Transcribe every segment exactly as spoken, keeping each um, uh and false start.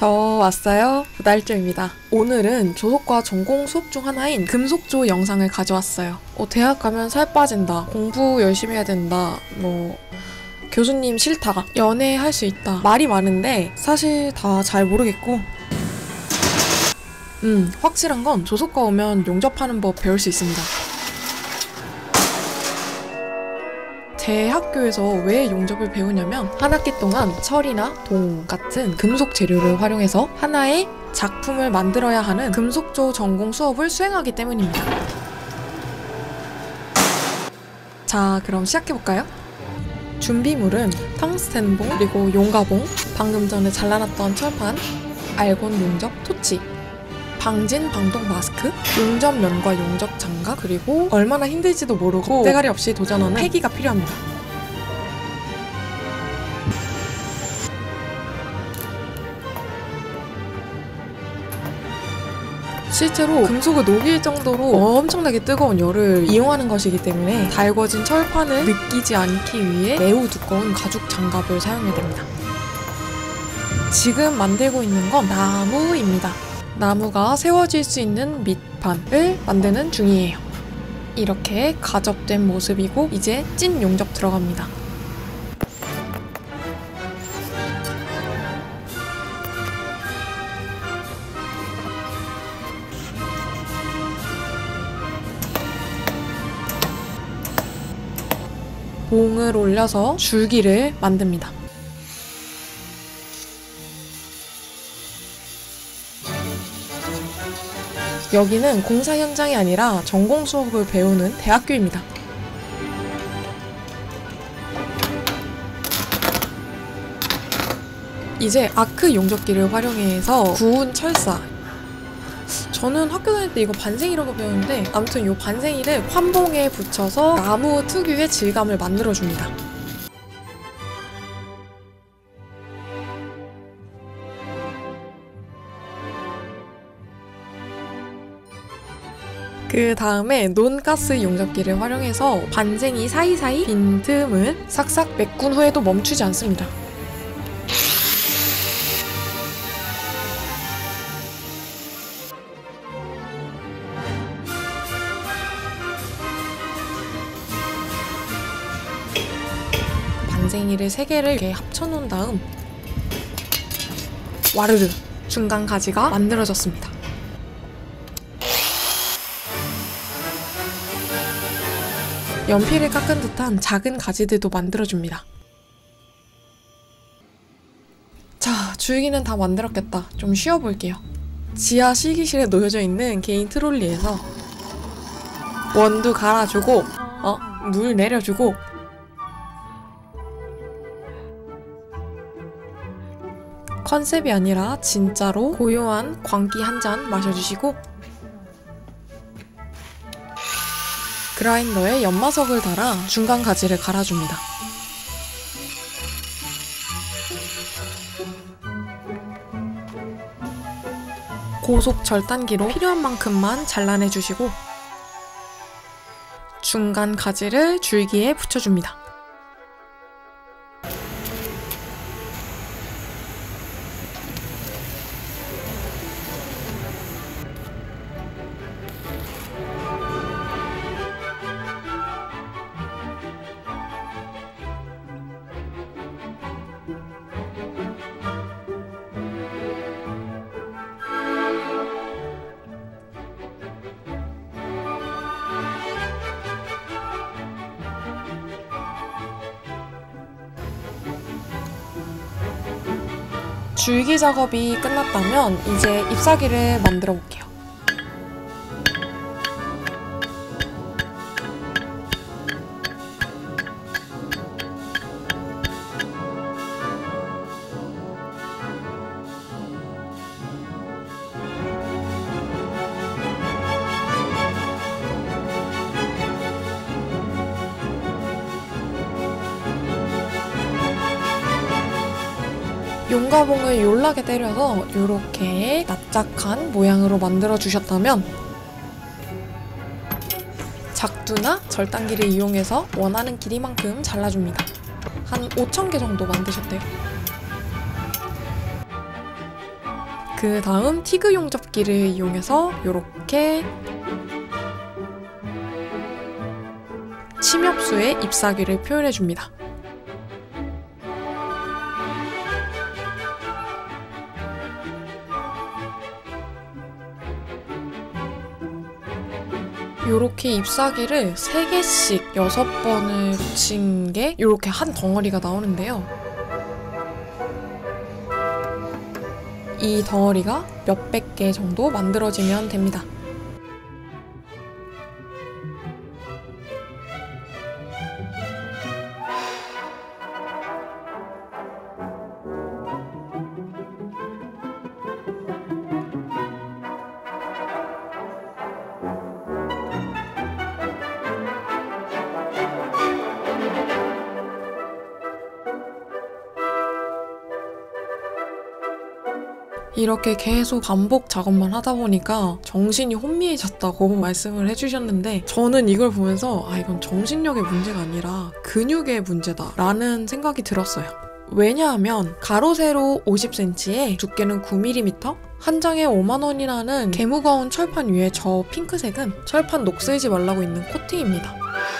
저 왔어요. 부달조입니다. 오늘은 조속과 전공 수업 중 하나인 금속조 영상을 가져왔어요. 어, 대학 가면 살 빠진다, 공부 열심히 해야 된다, 뭐 교수님 싫다, 연애할 수 있다, 말이 많은데 사실 다 잘 모르겠고 음 확실한 건 조속과 오면 용접하는 법 배울 수 있습니다. 제 학교에서 왜 용접을 배우냐면 한 학기 동안 철이나 동 같은 금속 재료를 활용해서 하나의 작품을 만들어야 하는 금속조 전공 수업을 수행하기 때문입니다. 자, 그럼 시작해볼까요? 준비물은 텅스텐봉, 그리고 용가봉, 방금 전에 잘라놨던 철판, 알곤 용접 토치, 방진 방독 마스크, 용접면과 용접 장갑, 그리고 얼마나 힘들지도 모르고 대가리 없이 도전하는 패기가 필요합니다. 실제로 금속을 녹일 정도로 엄청나게 뜨거운 열을 이용하는 것이기 때문에 달궈진 철판을 느끼지 않기 위해 매우 두꺼운 가죽 장갑을 사용해야 됩니다. 지금 만들고 있는 건 나무입니다. 나무가 세워질 수 있는 밑판을 만드는 중이에요. 이렇게 가접된 모습이고 이제 찐 용접 들어갑니다. 봉을 올려서 줄기를 만듭니다. 여기는 공사 현장이 아니라 전공 수업을 배우는 대학교입니다. 이제 아크 용접기를 활용해서 구운 철사, 저는 학교 다닐 때 이거 반생이라고 배웠는데 아무튼 이 반생이를 환봉에 붙여서 나무 특유의 질감을 만들어줍니다. 그 다음에 논가스 용접기를 활용해서 반생이 사이사이 빈틈을 싹싹 메꾼 후에도 멈추지 않습니다. 반생이를 세 개를 이렇게 합쳐놓은 다음 와르르 중간 가지가 만들어졌습니다. 연필을 깎은 듯한 작은 가지들도 만들어줍니다. 자, 줄기는 다 만들었겠다. 좀 쉬어볼게요. 지하 실기실에 놓여져 있는 개인 트롤리에서 원두 갈아주고 어? 물 내려주고 컨셉이 아니라 진짜로 고요한 광기 한 잔 마셔주시고 그라인더에 연마석을 달아 중간 가지를 갈아줍니다. 고속 절단기로 필요한 만큼만 잘라내주시고 중간 가지를 줄기에 붙여줍니다. 줄기 작업이 끝났다면 이제 잎사귀를 만들어 볼게요. 용가봉을 요란하게 때려서 이렇게 납작한 모양으로 만들어 주셨다면 작두나 절단기를 이용해서 원하는 길이만큼 잘라줍니다. 한 오천 개 정도 만드셨대요. 그 다음 티그 용접기를 이용해서 이렇게 침엽수의 잎사귀를 표현해줍니다. 요렇게 잎사귀를 세 개씩 여섯 번을 붙인 게 요렇게 한 덩어리가 나오는데요. 이 덩어리가 몇백 개 정도 만들어지면 됩니다. 이렇게 계속 반복 작업만 하다 보니까 정신이 혼미해졌다고 말씀을 해주셨는데, 저는 이걸 보면서 아 이건 정신력의 문제가 아니라 근육의 문제다 라는 생각이 들었어요. 왜냐하면 가로 세로 오십 센티미터에 두께는 구 밀리미터, 한 장에 오만 원이라는 개무거운 철판 위에 저 핑크색은 철판 녹슬지 말라고 있는 코팅입니다.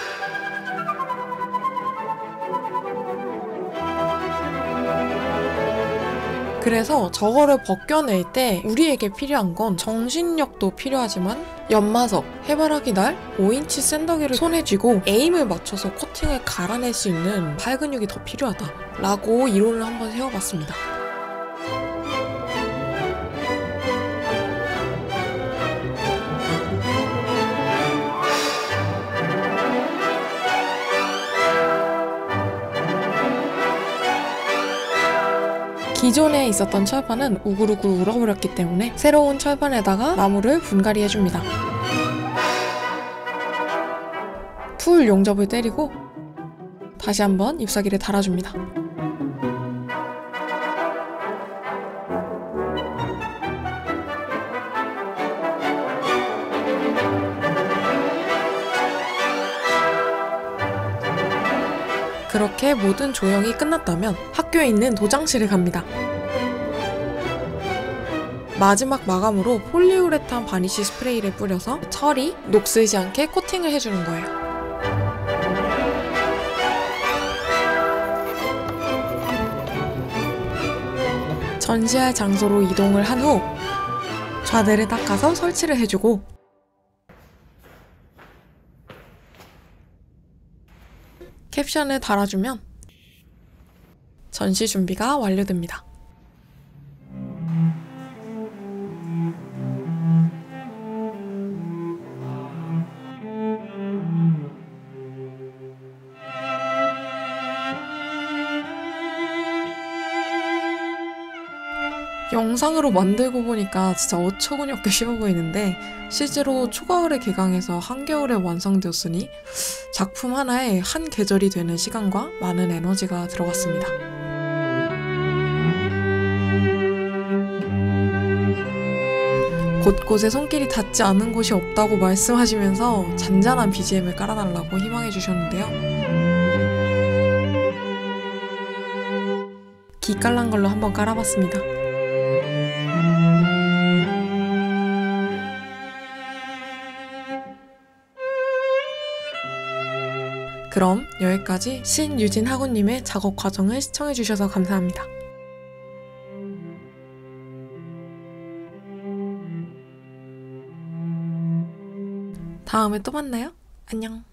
그래서 저거를 벗겨낼 때 우리에게 필요한 건 정신력도 필요하지만 연마석, 해바라기 날, 오 인치 샌더기를 손에 쥐고 에임을 맞춰서 코팅을 갈아낼 수 있는 팔 근육이 더 필요하다 라고 이론을 한번 세워봤습니다. 기존에 있었던 철판은 우글우글 울어버렸기 때문에 새로운 철판에다가 나무를 분갈이 해줍니다. 풀 용접을 때리고 다시 한번 잎사귀를 달아줍니다. 그렇게 모든 조형이 끝났다면 학교에 있는 도장실에 갑니다. 마지막 마감으로 폴리우레탄 바니쉬 스프레이를 뿌려서 철이 녹슬지 않게 코팅을 해주는 거예요. 전시할 장소로 이동을 한 후 좌대를 닦아서 설치를 해주고 캡션을 달아주면 전시 준비가 완료됩니다. 영상으로 만들고 보니까 진짜 어처구니없게 쉬워 보이는데 실제로 초가을에 개강해서 한겨울에 완성되었으니 작품 하나에 한 계절이 되는 시간과 많은 에너지가 들어갔습니다. 곳곳에 손길이 닿지 않은 곳이 없다고 말씀하시면서 잔잔한 비지엠을 깔아달라고 희망해 주셨는데요. 기깔난 걸로 한번 깔아봤습니다. 그럼 여기까지 신유진 학우님의 작업 과정을 시청해주셔서 감사합니다. 다음에 또 만나요. 안녕.